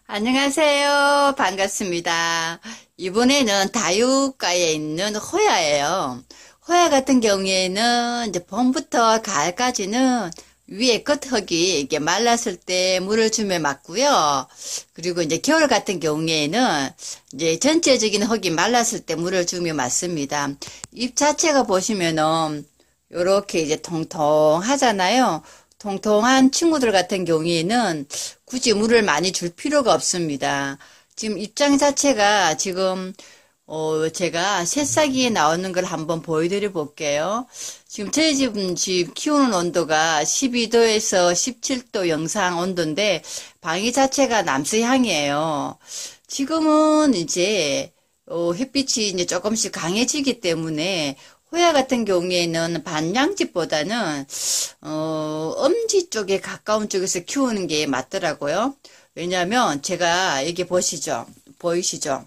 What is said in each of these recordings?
안녕하세요. 반갑습니다. 이번에는 다육가에 있는 호야예요. 호야 같은 경우에는 이제 봄부터 가을까지는 위에 끝흙이 이게 말랐을 때 물을 주며 맞고요. 그리고 이제 겨울 같은 경우에는 이제 전체적인 흙이 말랐을 때 물을 주며 맞습니다. 잎 자체가 보시면은 요렇게 이제 통통하잖아요. 통통한 친구들 같은 경우에는 굳이 물을 많이 줄 필요가 없습니다. 지금 입장 자체가 지금 제가 새싹이 나오는 걸 한번 보여드려 볼게요. 지금 저희 집 키우는 온도가 12도에서 17도 영상 온도인데 방이 자체가 남서향이에요. 지금은 이제 햇빛이 이제 조금씩 강해지기 때문에 호야 같은 경우에는 반양지보다는 엄지 쪽에 가까운 쪽에서 키우는 게 맞더라고요. 왜냐하면 제가 여기 보시죠, 보이시죠?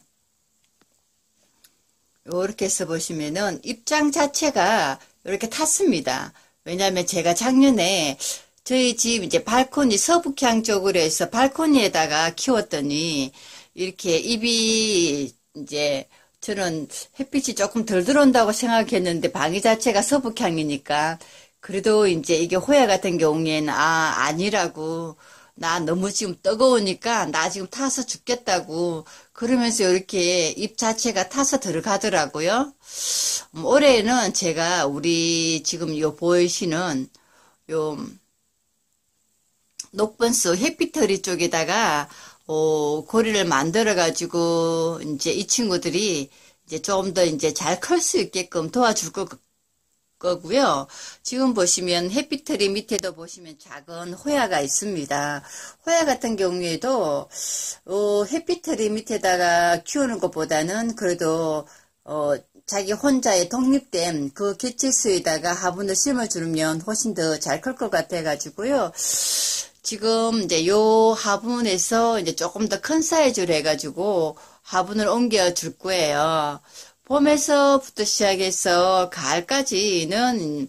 이렇게 해서 보시면은 입장 자체가 이렇게 탔습니다. 왜냐하면 제가 작년에 저희 집 이제 발코니 서북향 쪽으로 해서 발코니에다가 키웠더니 이렇게 잎이 이제 저는 햇빛이 조금 덜 들어온다고 생각했는데 방이 자체가 서북향이니까 그래도 이제 이게 호야 같은 경우에는 아니라고 나 너무 지금 뜨거우니까 나 지금 타서 죽겠다고 그러면서 이렇게 잎 자체가 타서 들어가더라고요. 올해는 제가 우리 지금 요 보이시는 요 녹번수 햇빛터리 쪽에다가 고리를 만들어 가지고 이제 이 친구들이 이제 좀 더 이제 잘 클 수 있게끔 도와줄 거고요. 지금 보시면 햇빛터리 밑에도 보시면 작은 호야가 있습니다. 호야 같은 경우에도 햇빛터리 밑에다가 키우는 것보다는 그래도 자기 혼자의 독립된 그 개체수에다가 화분을 심어주면 훨씬 더 잘 클 것 같아 가지고요. 지금 이제 요 화분에서 이제 조금 더 큰 사이즈로 해가지고 화분을 옮겨 줄 거예요. 봄에서부터 시작해서 가을까지는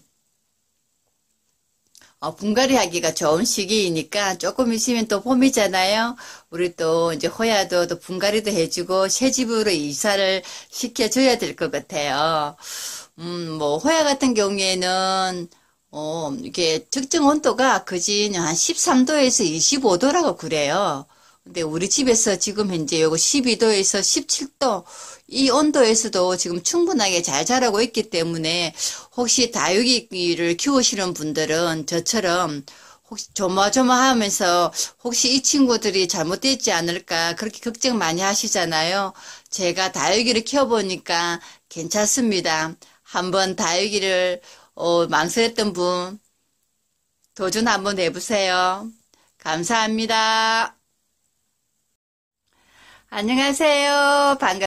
분갈이 하기가 좋은 시기이니까 조금 있으면 또 봄이잖아요. 우리 또 이제 호야도 또 분갈이도 해주고 새 집으로 이사를 시켜줘야 될 것 같아요. 뭐 호야 같은 경우에는 이게 적정 온도가 그진 한 13도에서 25도라고 그래요. 근데 우리 집에서 지금 현재 요거 12도에서 17도 이 온도에서도 지금 충분하게 잘 자라고 있기 때문에 혹시 다육이를 키우시는 분들은 저처럼 혹시 조마조마하면서 혹시 이 친구들이 잘못되지 않을까 그렇게 걱정 많이 하시잖아요. 제가 다육이를 키워보니까 괜찮습니다. 한번 다육이를 망설였던 분 도전 한번 해보세요. 감사합니다. 안녕하세요. 반갑습니다.